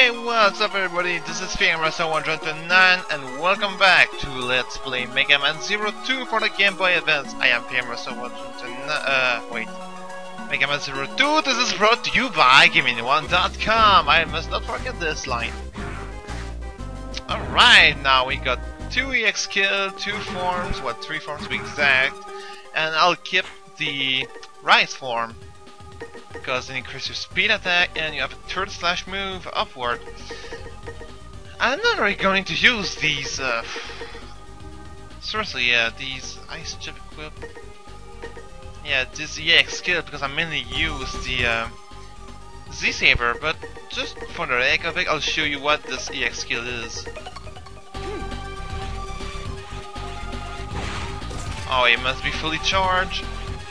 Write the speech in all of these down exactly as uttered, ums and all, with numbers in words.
Hey, what's up everybody, this is Pheonix one twenty-nine and welcome back to Let's Play Megaman Zero two for the Game Boy Advance. I am Pheonix one twenty-nine, uh, wait, Megaman Zero two, this is brought to you by Gaming one dot com. I must not forget this line. Alright, now we got two E X kills, two forms, what, three forms to be exact, and I'll keep the right form because it increases your speed attack and you have a third slash move upward. I'm not really going to use these, uh, seriously, yeah, these ice chip equip. Yeah, this E X skill because I mainly use the uh, Z-Saber, but just for the heck of it, I'll show you what this E X skill is. Oh, it must be fully charged.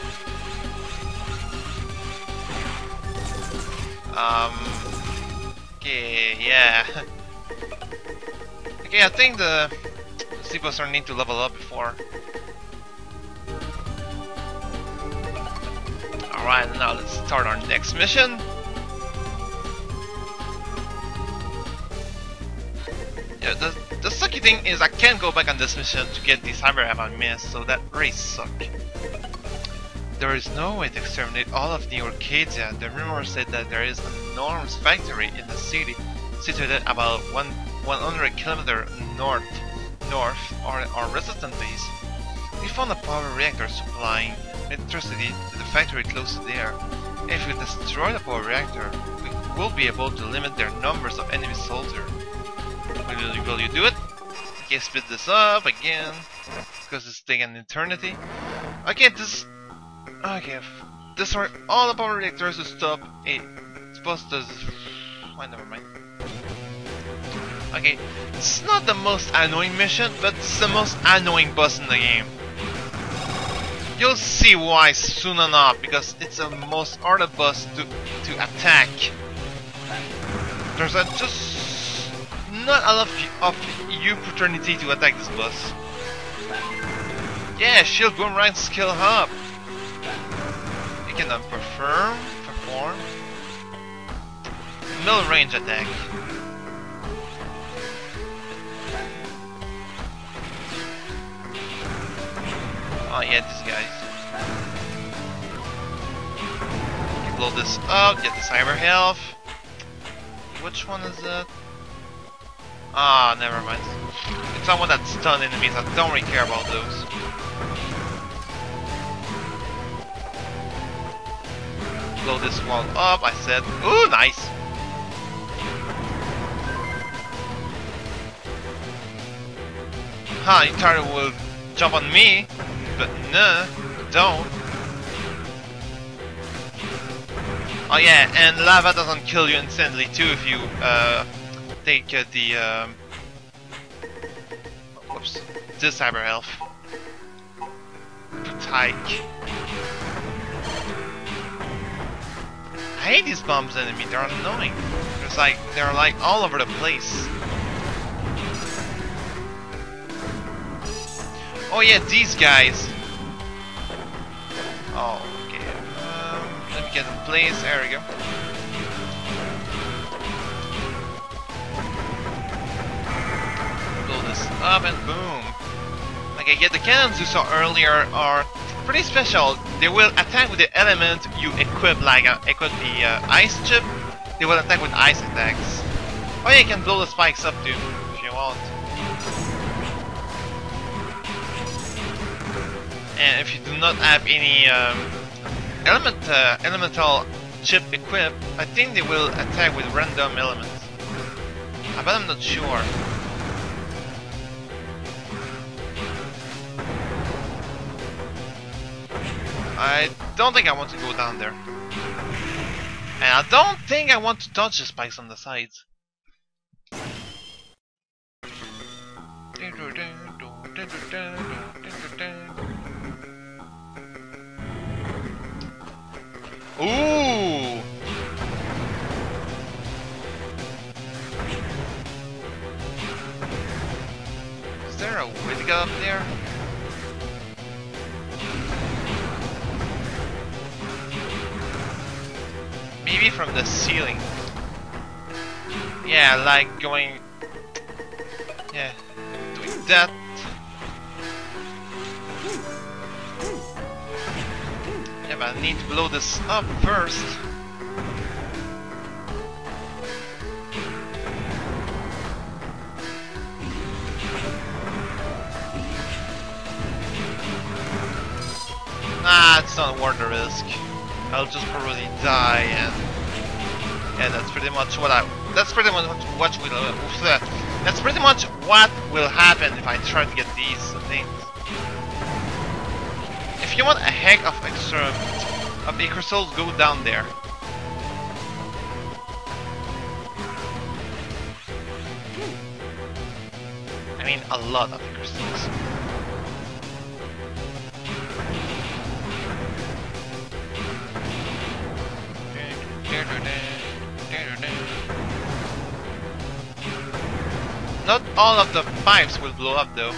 Um. Okay, yeah. Okay, I think the C-Buster need to level up before. Alright, now let's start our next mission. Yeah, the, the sucky thing is I can't go back on this mission to get the cyber have I missed, so that really sucks. There is no way to exterminate all of the Arcadia. The rumor said that there is an enormous factory in the city, situated about one, one hundred kilometers north, north or, or resistant base. We found a power reactor supplying electricity to the factory close to there. If we destroy the power reactor, we will be able to limit their numbers of enemy soldiers. Will you, will you do it? Okay, split this up again, because it's taking an eternity. Okay, this... Okay, destroy all the power reactors to stop a supposed to. Why, never mind. Okay, it's not the most annoying mission, but it's the most annoying boss in the game. You'll see why soon enough, because it's the most hardest boss to to attack. There's a just not a lot of opportunity to attack this boss. Yeah, shield boomerang skill up. You can uh, perform, perform middle range attack. Oh yeah, these guys. You blow this up, get the cyber health. Which one is that? Ah, never mind. It's someone that stun enemies. I don't really care about those. Blow this wall up, I said. Ooh, nice! Huh, you thought it would jump on me, but no, don't. Oh yeah, and lava doesn't kill you instantly too if you uh, take uh, the um, whoops, this cyber health. Tyke. I hate these bombs enemy, they're annoying. There's like they're like all over the place. Oh yeah, these guys. Oh, okay. Um, let me get in place. There we go. Blow this up and boom. Okay, yeah, the cannons you saw earlier are pretty special. They will attack with the element you equip, like uh, equip the uh, ice chip. They will attack with ice attacks. Oh yeah, you can blow the spikes up too, if you want. And if you do not have any um, element, uh, elemental chip equipped, I think they will attack with random elements. But I'm not sure. I don't think I want to go down there. And I don't think I want to touch the spikes on the sides. Ooh! Is there a way to get up there? Maybe from the ceiling. Yeah, like going... Yeah, doing that. Yeah, but I need to blow this up first. Nah, it's not worth the risk. I'll just probably die, and yeah, that's pretty much what I. That's pretty much what will. Uh, that's pretty much what will happen if I try to get these things. If you want a heck of extra of the crystals, go down there. I mean, a lot of the crystals. Not all of the pipes will blow up though.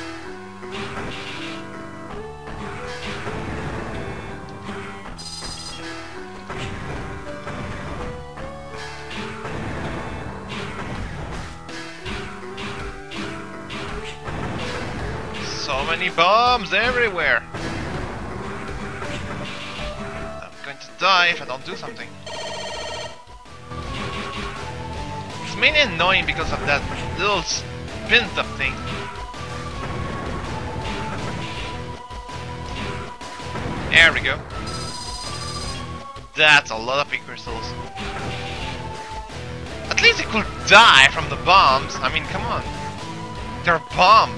So many bombs everywhere. I'm going to die if I don't do something. It's mainly annoying because of that little spin up thing. There we go. That's a lot of big crystals. At least it could die from the bombs. I mean, come on. They're bombs.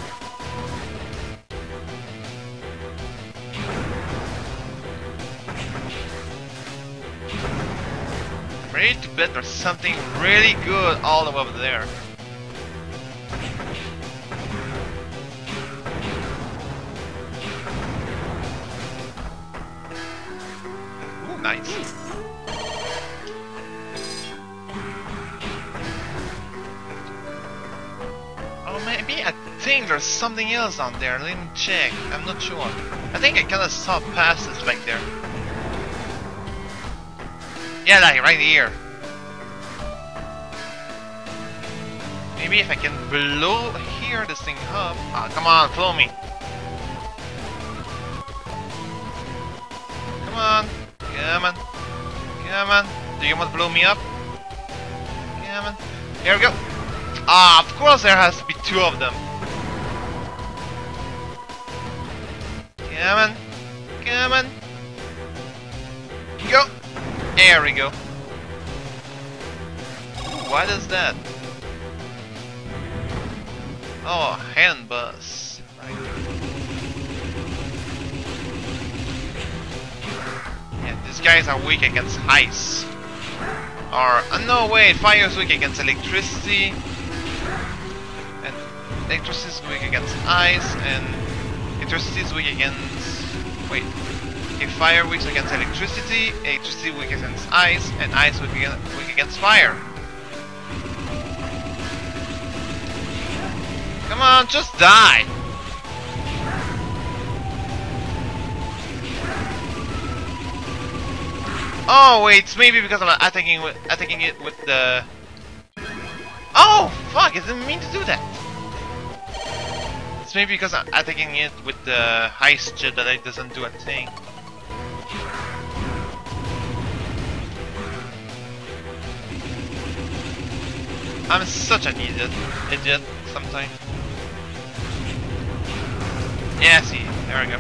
I'm ready to bet there's something really good all the way over there. Ooh, nice. Oh, maybe I think there's something else down there. Let me check. I'm not sure. I think I kinda saw passes back there. Yeah, like right here. Maybe if I can blow here this thing up. Ah, come on, blow me. Come on, come on, come on. Do you want to blow me up? Come on. Here we go. Ah, of course there has to be two of them. Come on, come on. Go. There we go. Ooh, what is that? Oh, hand buzz. Right. Yeah, these guys are weak against ice. Or, uh, no wait, fire is weak against electricity. And electricity is weak against ice. And electricity is weak against... Wait. Okay, fire weak against electricity, electricity weak against ice, and ice weak against, weak against fire. Come on, just die! Oh wait, it's maybe because I'm attacking with attacking it with the. Oh fuck! I didn't mean to do that. It's maybe because I'm attacking it with the ice chip that it doesn't do a thing. I'm such an idiot, idiot sometimes. Yeah, see, there we go.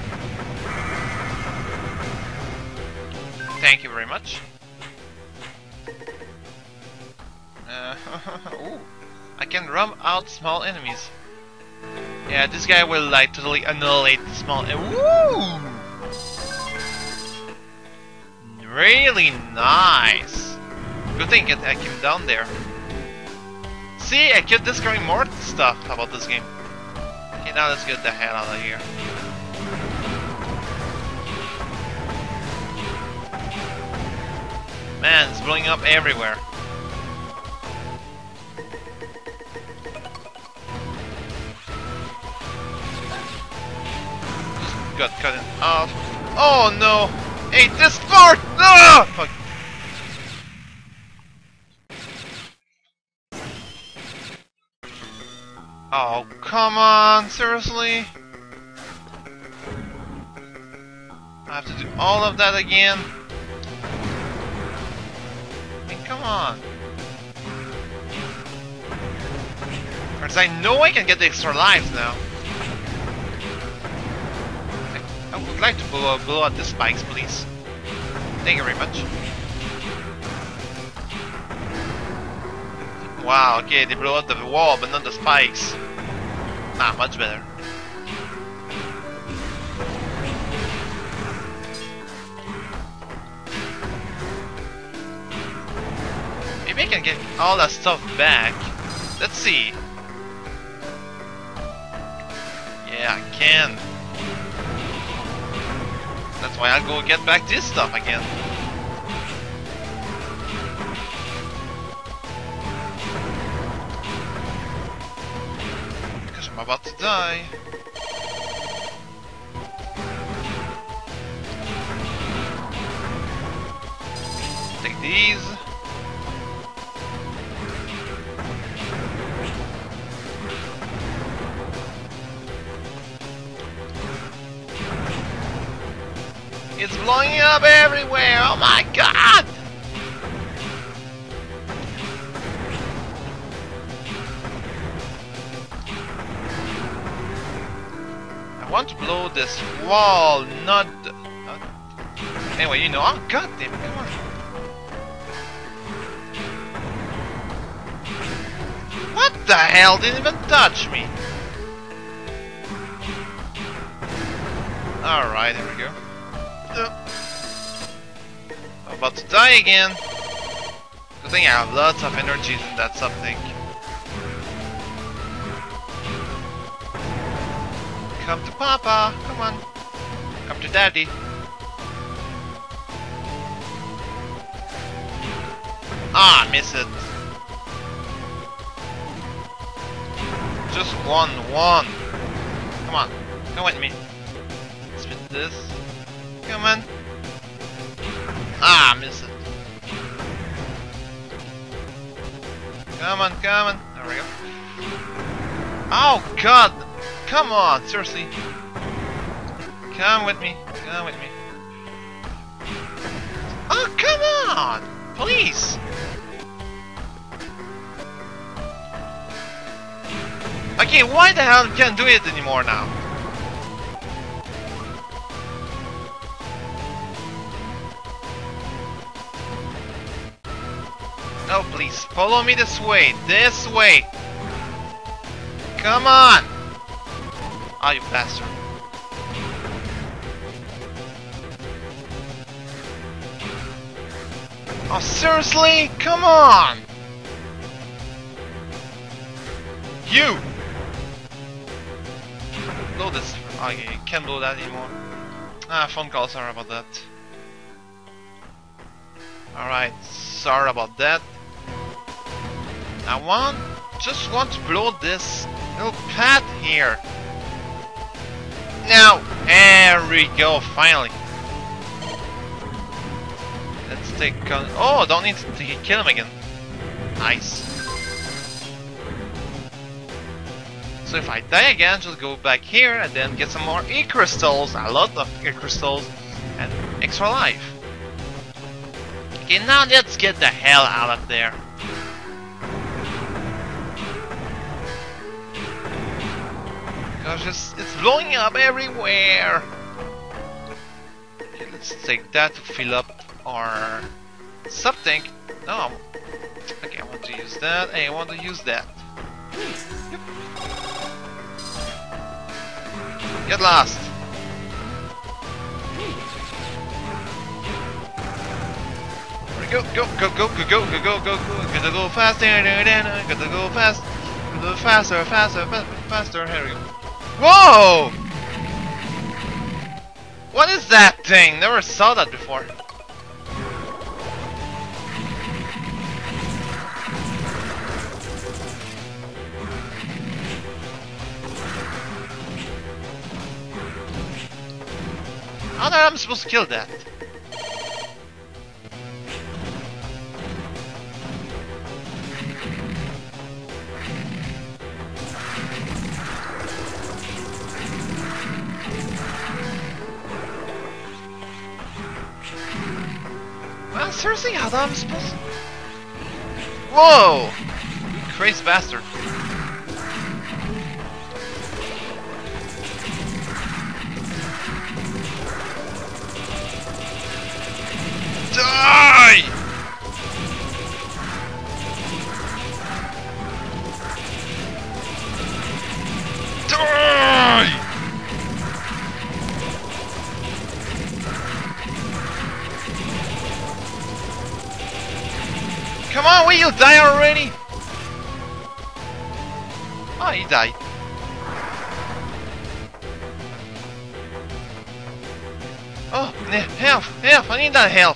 Thank you very much. Uh, ooh, I can rub out small enemies. Yeah, this guy will like totally annihilate the small. Woo! Really nice. Good thing I came down there. See, I kept discovering more stuff about this game. Okay, now let's get the hell out of here. Man, it's blowing up everywhere. Just got cut in half. Oh no! Hey, this part! Ah! Fuck. Oh, come on, seriously? I have to do all of that again? I mean, come on. Because I know I can get the extra lives now. I, I would like to blow, blow out the spikes, please. Thank you very much. Wow, okay, they blow out the wall, but not the spikes. Ah, much better. Maybe I can get all that stuff back. Let's see. Yeah, I can. That's why I'll go get back this stuff again. Because I'm about to die. Take these. It's blowing up everywhere! Oh my god! I want to blow this wall, not... The, not anyway, you know, oh god damn it, come on. What the hell? Didn't even touch me! Alright, here we go. I'm about to die again. Good thing I have lots of energy from that something. Come to Papa, come on. Come to Daddy. Ah, miss it. Just one, one. Come on, come with me. Spit this. Come on. Ah, miss it. Come on, come on. There we go. Oh god! Come on, seriously. Come with me. Come with me. Oh, come on! Please! Okay, why the hell can't do it anymore now? Oh, please, follow me this way, this way. Come on! Ah, oh, you bastard. Oh, seriously? Come on! You! Blow this. Okay, can't blow that anymore. Ah, phone call, sorry about that. Alright, sorry about that. I want, just want to blow this little pad here. Now, there we go, finally. Let's take on, oh, don't need to kill him again. Nice. So if I die again, just go back here and then get some more E-crystals, a lot of E-crystals, and extra life. Okay, now let's get the hell out of there. Gosh, it's, it's blowing up everywhere. Okay, let's take that to fill up our sub-tank. No, okay, I want to use that. Hey, I want to use that. Yep. Get lost. Go, go, go, go, go, go, go, go, go, go, gotta go faster, gotta go fast, gotta faster, faster, faster, faster, here we go. Whoa! What is that thing? Never saw that before. How the hell am I supposed to kill that? seriously? How am I supposed to... Whoa! Crazy bastard. Die! Die! Come on, will you die already? Oh, he died. Oh, health, health, I need that health.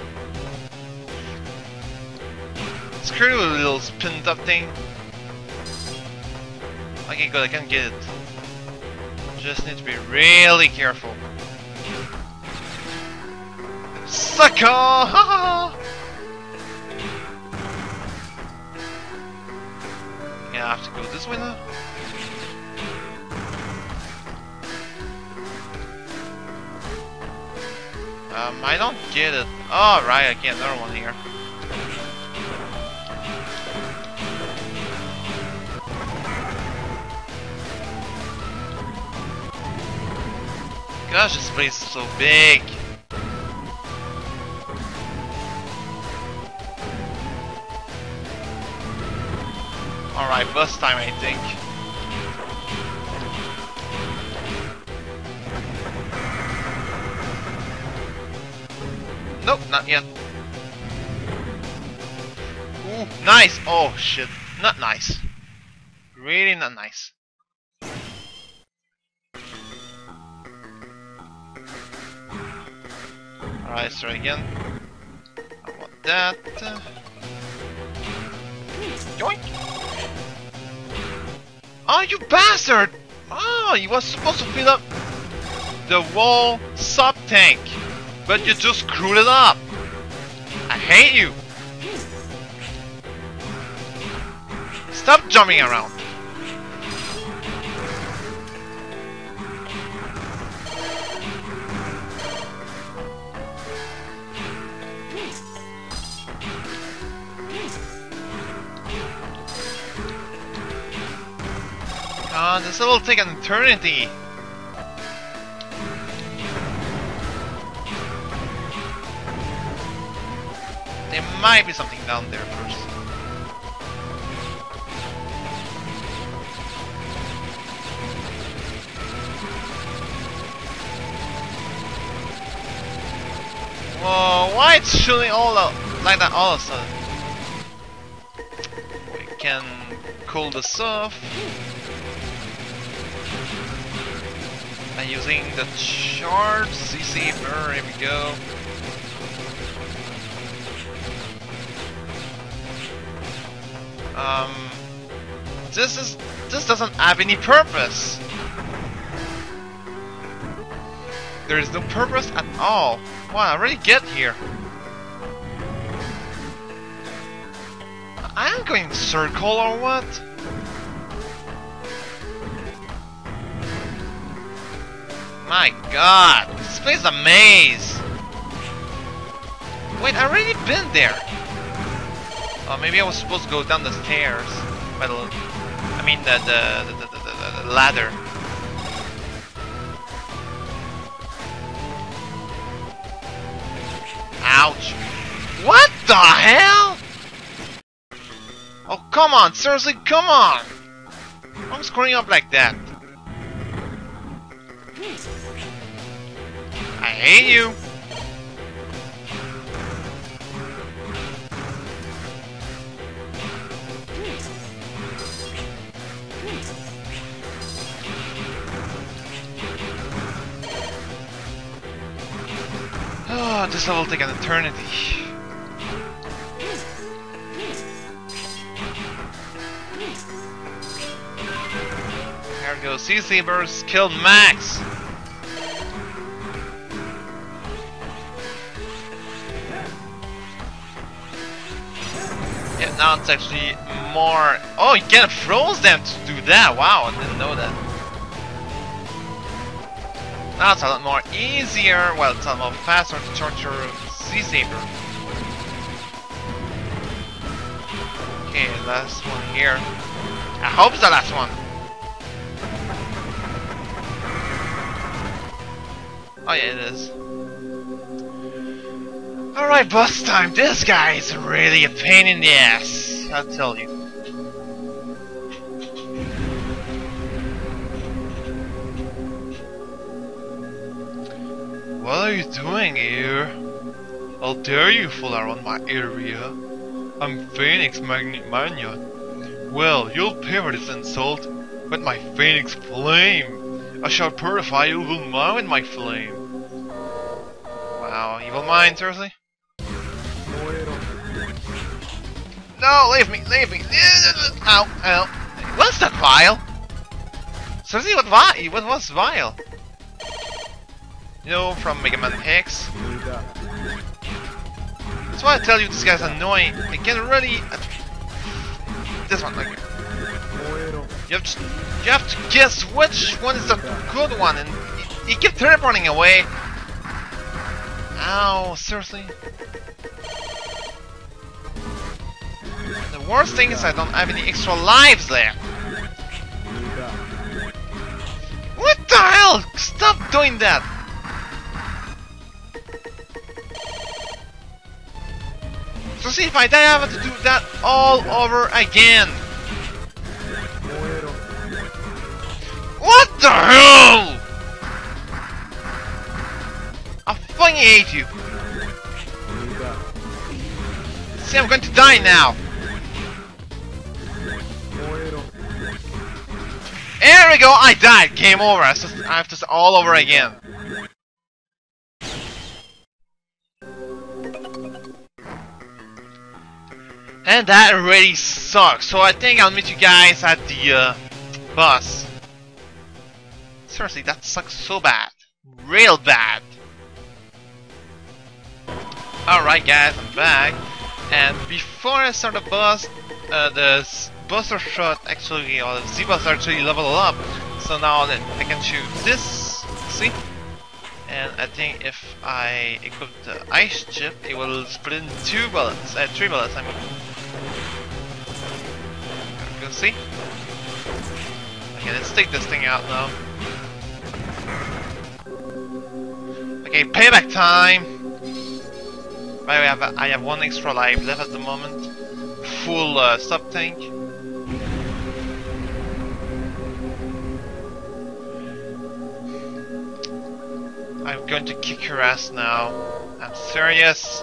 Screw you, little spin top thing. Okay, good, I can get it. Just need to be really careful. Sucker! Ha Yeah, I have to go this way now. Um, I don't get it. Oh, right, I get another one here. Gosh, this place is so big. Alright, bus time, I think. Nope, not yet. Ooh, nice! Oh shit, not nice. Really not nice. Alright, let's try again. I want that. Uh... Yoink! Oh, you bastard! Oh, you was supposed to fill up the wall sub-tank, but you just screwed it up. I hate you. Stop jumping around. Uh, this will take an eternity. There might be something down there first. Whoa, why it's shooting all out like that all of a sudden? We can cool this off. And using the charge C saber, here we go. Um, this is this doesn't have any purpose. There is no purpose at all. Wow, I already get here. I am going circle or what? My god, this place is a maze. Wait, I already been there. Oh, maybe I was supposed to go down the stairs. By the, I mean the the, the, the, the, the ladder. Ouch! What the hell? Oh, come on, seriously, come on! I'm screwing up like that. I hate you. Oh, this level will take an eternity. There we go, Sea Sabers killed Max! Yeah, now it's actually more... Oh, you can froze them to do that! Wow, I didn't know that. Now it's a lot more easier, well, it's a lot more faster to charge your Sea Saber. Okay, last one here. I hope it's the last one. Oh yeah, it is. Alright, boss time. This guy is really a pain in the ass, I'll tell you. What are you doing here? How dare you fall around my area? I'm Pheonix Mania. Well, you'll pay for this insult with my Pheonix flame. I shall purify evil mind with my flame. Wow, evil mind, seriously? No, leave me, leave me. Ow, ow. What's that vial? Seriously, what vial? What was vial? You know, from Megaman X. That's why I tell you this guy's annoying. It can really. This one, like. You have to, you have to guess which one is the good one, and he, he kept teleporting away. Ow, seriously. The worst thing is I don't have any extra lives left. What the hell? Stop doing that! So see, if I die, I have to do that all over again. What the hell? I fucking hate you. See, I'm going to die now. There we go, I died. Game over. I have to, I have to start all over again. And that really sucks. So I think I'll meet you guys at the uh, bus. Seriously, that sucks so bad. Real bad. Alright guys, I'm back. And before I start the bus, uh, the buster shot actually, or the Z-bus actually level up. So now that I can shoot this, see? And I think if I equip the ice chip, it will split in two bullets, uh, three bullets, I mean. Go see? Okay, let's take this thing out now. Okay, payback time! By the way, I have, I have one extra life left at the moment. Full uh, sub tank. I'm going to kick your ass now. I'm serious.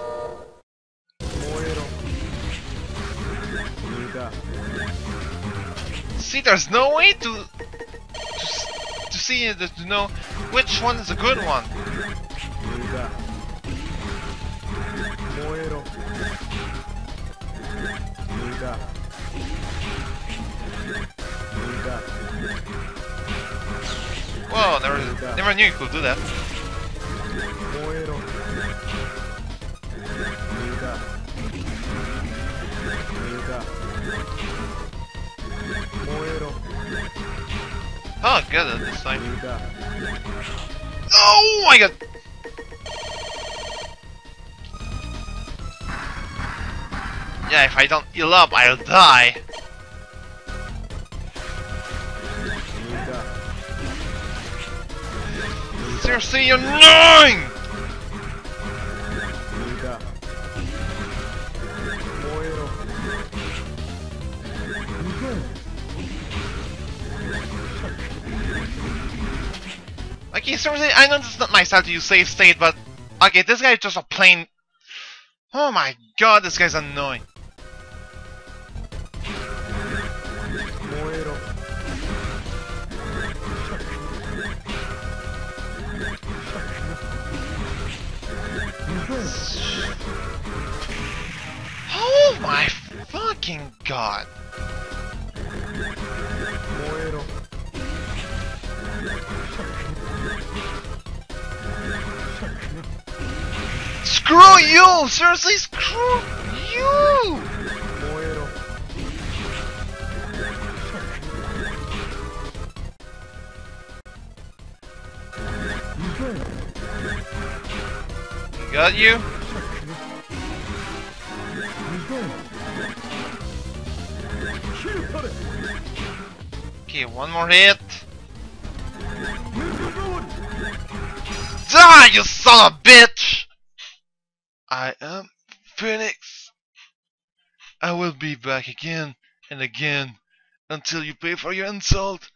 See, there's no way to to, to see it, to know which one is a good one. Whoa, never, never knew you could do that. Oh, I got it this time. Oh my god! Yeah, if I don't heal up, I'll die. Seriously, you're annoying! Okay, seriously, I know this is not my style to use save state, but okay, this guy is just a plain. Oh my god, this guy's annoying. Oh my fucking god. Screw you! Seriously, screw you! Got you? Okay, one more hit. Die, you son of a bitch! I am Pheonix. I will be back again and again until you pay for your insult.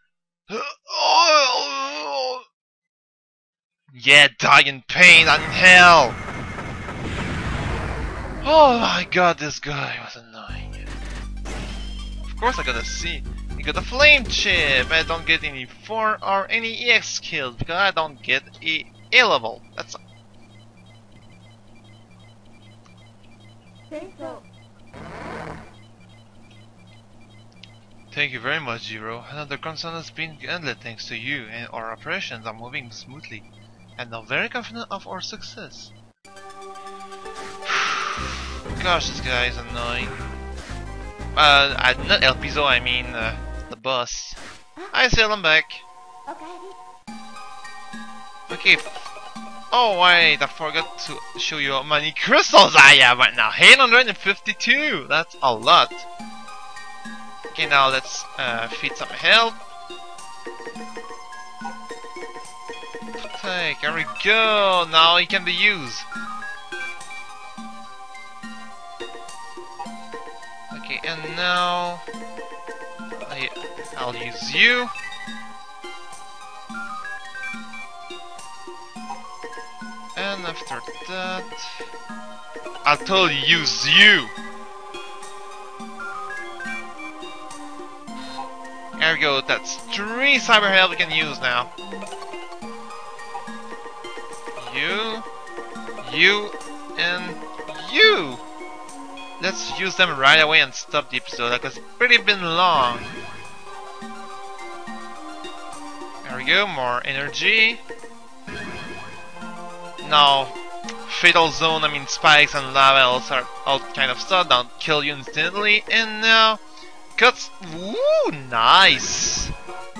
Yeah, die in pain and in hell! Oh my god, this guy was annoying. Of course I got a C. You got a flame chip. I don't get any four or any E X skills because I don't get a A level. That's Thank you very much, Zero. Another concern has been ended thanks to you, and our operations are moving smoothly. And I'm very confident of our success. Gosh, this guy is annoying. Uh, I, not El Piso, I mean uh, the boss. Hi, Sil, I'm back. Okay. Oh wait, I forgot to show you how many crystals I have right now. eight hundred fifty-two. That's a lot. Okay, now let's uh, feed some health. Take, there we go. Now he can be used. Okay, and now I, I'll use you. And after that, I'll totally use you. There we go. That's three cyber health we can use now. You, you, and you. Let's use them right away and stop the episode because it's pretty been long. There we go, more energy. Now, fatal zone, I mean spikes and lava also are all kind of stuff, don't kill you instantly. And now, cuts. Woo, nice.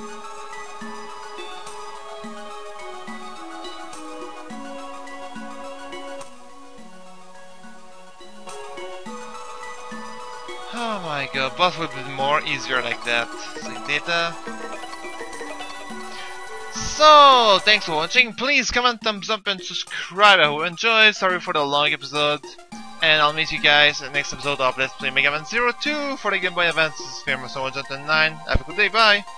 Oh my god, boss would be more easier like that. See data. So, thanks for watching. Please comment, thumbs up, and subscribe. I hope you enjoyed. Sorry for the long episode. And I'll meet you guys in the next episode of Let's Play Megaman Zero two for the Game Boy Advance. This is Pheonix one oh nine. Have a good day, bye!